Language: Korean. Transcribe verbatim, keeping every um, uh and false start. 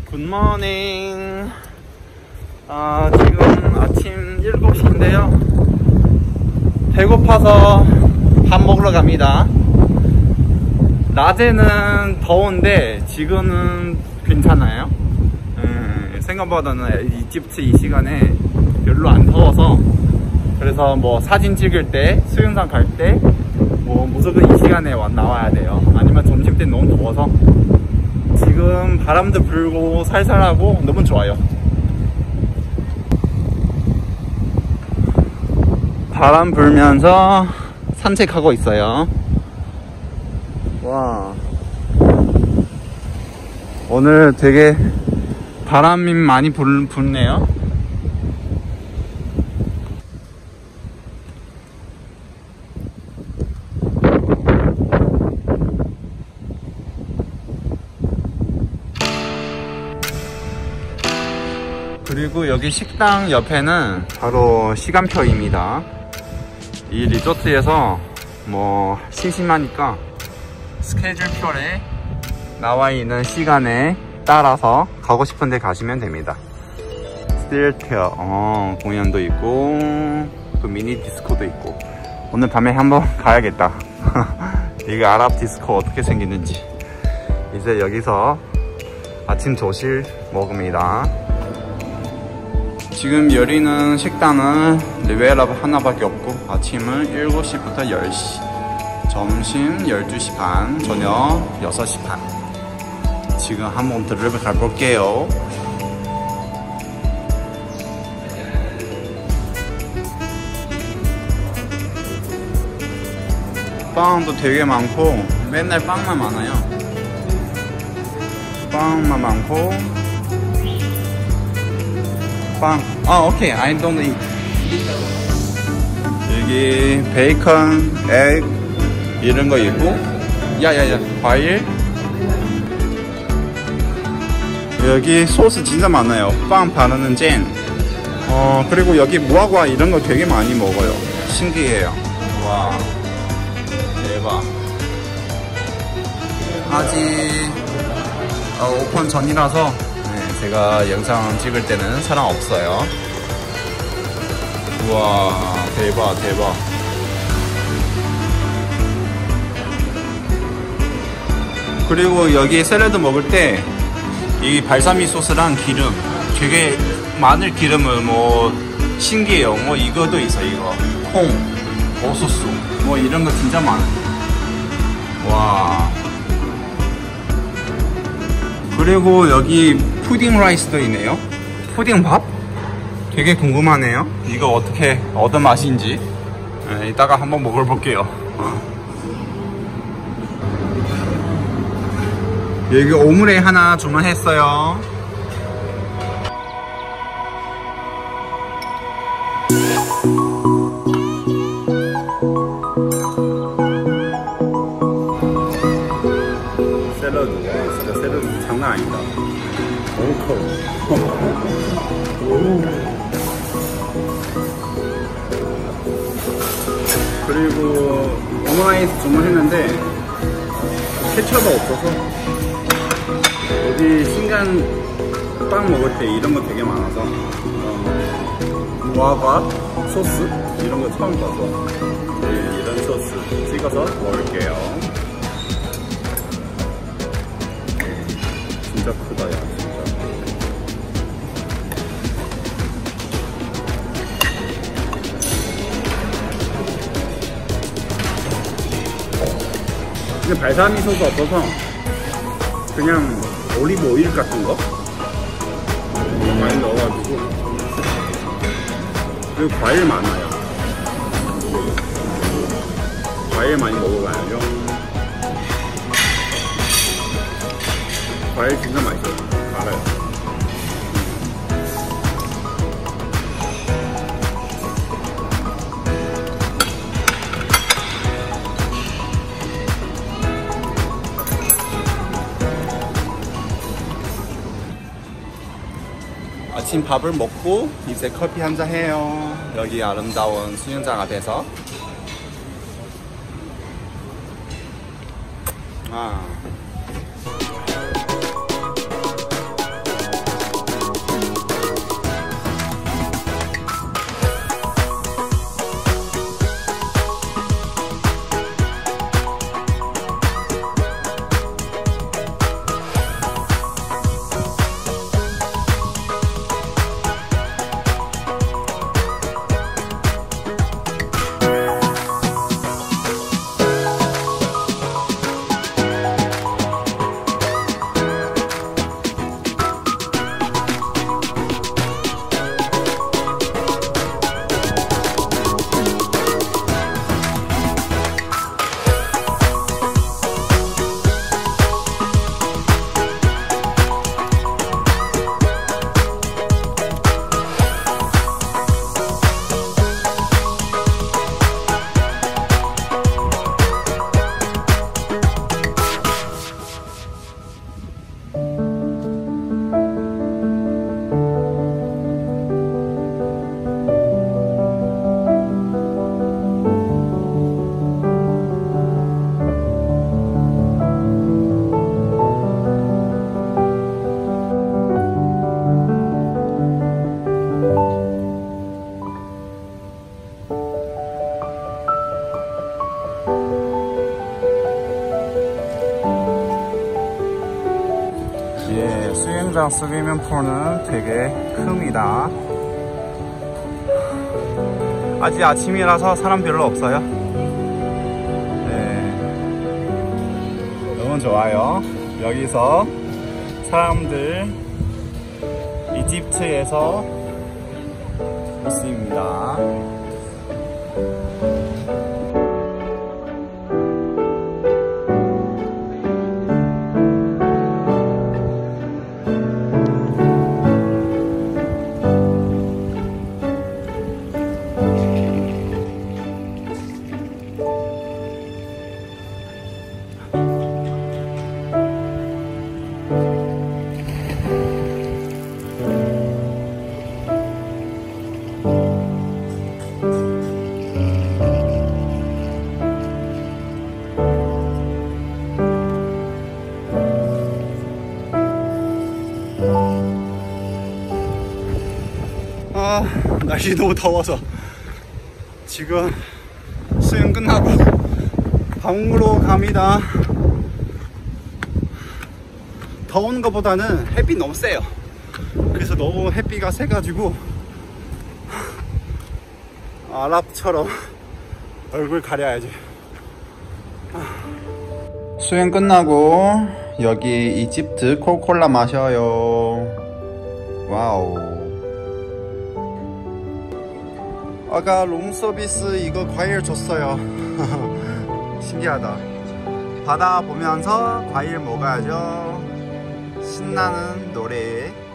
굿모닝. 아, 지금 아침 일곱 시인데요 배고파서 밥 먹으러 갑니다. 낮에는 더운데 지금은 괜찮아요. 음, 생각보다는 이집트 이 시간에 별로 안 더워서, 그래서 뭐 사진 찍을 때, 수영장 갈 때 뭐 무조건 이 시간에 와, 나와야 돼요. 아니면 점심 때 너무 더워서. 지금 바람도 불고 살살하고 너무 좋아요. 바람 불면서 산책하고 있어요. 와, 오늘 되게 바람이 많이 불, 불네요. 그리고 여기 식당 옆에는 바로 시간표입니다. 이 리조트에서 뭐 심심하니까 스케줄표에 나와 있는 시간에 따라서 가고 싶은 데 가시면 됩니다. 스틸테어, 어, 공연도 있고 또 미니 디스코도 있고. 오늘 밤에 한번 가야겠다. 이게 아랍 디스코 어떻게 생기는지. 이제 여기서 아침 조식 먹습니다. 지금 열리는 식당은 리베라 하나밖에 없고, 아침은 일곱 시부터 열 시, 점심 열두 시 반, 저녁 여섯 시 반. 지금 한번 들어가 볼게요. 빵도 되게 많고, 맨날 빵만 많아요. 빵만 많고 빵. 아, 오케이. I don't eat. 여기 베이컨, egg 이런 거 있고, 야야야, 과일. 여기 소스 진짜 많아요. 빵 바르는 잼. 어, 그리고 여기 무화과 이런 거 되게 많이 먹어요. 신기해요. 와, 대박. 아직 어, 오픈 전이라서 제가 영상 찍을 때는 사람 없어요. 우와, 대박 대박. 그리고 여기 샐러드 먹을 때 이 발사믹 소스랑 기름, 되게 마늘 기름을 뭐 신기해요. 뭐 이거도 있어. 이거 콩, 오소스 뭐 이런 거 진짜 많아요. 와. 그리고 여기 푸딩 라이스도 있네요. 푸딩 밥? 되게 궁금하네요. 이거 어떻게, 어떤 맛인지. 네, 이따가 한번 먹어볼게요. 여기 오므레 하나 주문했어요. 샐러드, 진짜 샐러드 장난 아니다. 너무 커. 그리고 오므라이스 주문했는데 케첩이 없어서, 여기 신간 빵 먹을 때 이런 거 되게 많아서 어, 무화과 소스 이런 거 처음 봐서 네, 이런 소스 찍어서 먹을게요. 진짜 크다, 야, 진짜. 근데 발사믹 소스 없어서 그냥 올리브 오일 같은 거 많이 넣어가지고. 그리고 과일 많아요. 과일 많이 먹어봐야죠. 과일 진짜 맛있어요. 알아요. 아침 밥을 먹고 이제 커피 한잔 해요. 여기 아름다운 수영장 앞에서. 아. 예, 수영장 스위밍풀은 되게 큽니다. 아직 아침이라서 사람 별로 없어요. 네, 너무 좋아요. 여기서 사람들 이집트에서 있습니다. 아, 날씨 너무 더워서 지금 수영 끝나고 방으로 갑니다. 더운 것보다는 햇빛 너무 세요. 그래서 너무 햇빛가 세가지고 아랍처럼 얼굴 가려야지. 수영 끝나고 여기 이집트 코카콜라 마셔요. 와우. 아까 룸서비스 이거 과일 줬어요. 신기하다. 바다 보면서 과일 먹어야죠. 신나는 노래.